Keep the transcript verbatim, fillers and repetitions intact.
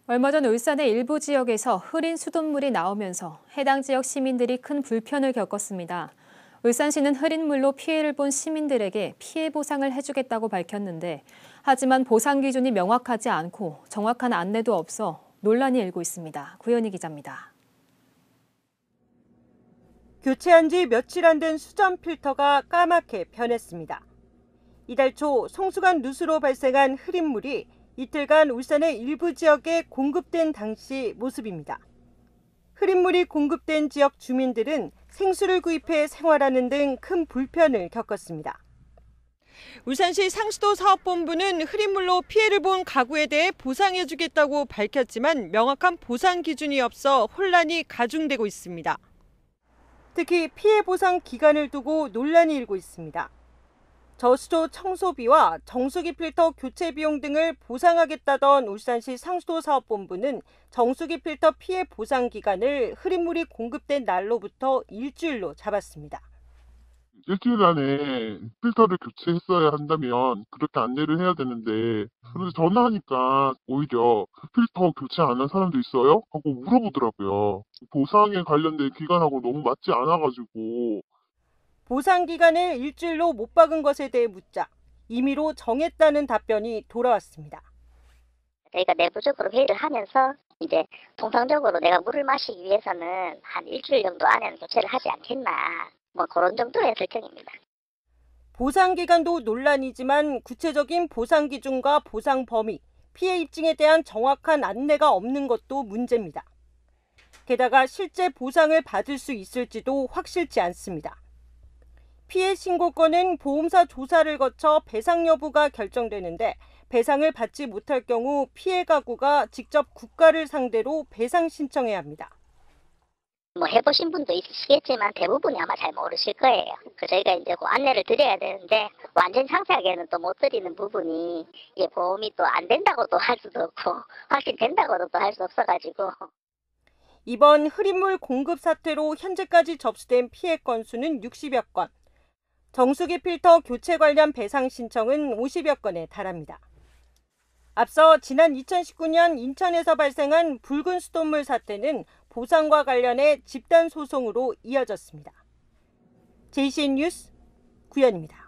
얼마 전 울산의 일부 지역에서 흐린 수돗물이 나오면서 해당 지역 시민들이 큰 불편을 겪었습니다. 울산시는 흐린 물로 피해를 본 시민들에게 피해 보상을 해주겠다고 밝혔는데 하지만 보상 기준이 명확하지 않고 정확한 안내도 없어 논란이 일고 있습니다. 구현희 기자입니다. 교체한 지 며칠 안 된 수전 필터가 까맣게 변했습니다. 이달 초 성수관 누수로 발생한 흐린 물이 이틀간 울산의 일부 지역에 공급된 당시 모습입니다. 흐린 물이 공급된 지역 주민들은 생수를 구입해 생활하는 등 큰 불편을 겪었습니다. 울산시 상수도 사업본부는 흐린 물로 피해를 본 가구에 대해 보상해주겠다고 밝혔지만 명확한 보상 기준이 없어 혼란이 가중되고 있습니다. 특히 피해 보상 기간을 두고 논란이 일고 있습니다. 저수조 청소비와 정수기 필터 교체 비용 등을 보상하겠다던 울산시 상수도 사업본부는 정수기 필터 피해 보상 기간을 흐린 물이 공급된 날로부터 일주일로 잡았습니다. 일주일 안에 필터를 교체했어야 한다면 그렇게 안내를 해야 되는데 그런데 전화하니까 오히려 필터 교체 안 한 사람도 있어요? 하고 물어보더라고요. 보상에 관련된 기간하고 너무 맞지 않아가지고. 보상 기간을 일주일로 못 박은 것에 대해 묻자 임의로 정했다는 답변이 돌아왔습니다. 저희가 내부적으로 회의를 하면서 이제 통상적으로 내가 물을 마시기 위해서는 한 일주일 정도 안에는 교체를 하지 않겠나. 뭐 그런 정도의 설정입니다. 보상 기간도 논란이지만 구체적인 보상 기준과 보상 범위, 피해 입증에 대한 정확한 안내가 없는 것도 문제입니다. 게다가 실제 보상을 받을 수 있을지도 확실치 않습니다. 피해 신고권은 보험사 조사를 거쳐 배상 여부가 결정되는데 배상을 받지 못할 경우 피해 가구가 직접 국가를 상대로 배상 신청해야 합니다. 뭐 해보신 분도 있으시겠지만 대부분이 아마 잘 모르실 거예요. 그 저희가 이제 그 안내를 드려야 되는데 완전 상세하게는 또 못 드리는 부분이 이게 보험이 또 안 된다고도 할 수도 없고 확인된다고도 또 할 수 없어가지고. 이번 흐린물 공급 사태로 현재까지 접수된 피해 건수는 육십여 건, 정수기 필터 교체 관련 배상 신청은 오십여 건에 달합니다. 앞서 지난 이천십구 년 인천에서 발생한 붉은 수돗물 사태는 보상과 관련해 집단 소송으로 이어졌습니다. 제이씨엔 뉴스 구현입니다.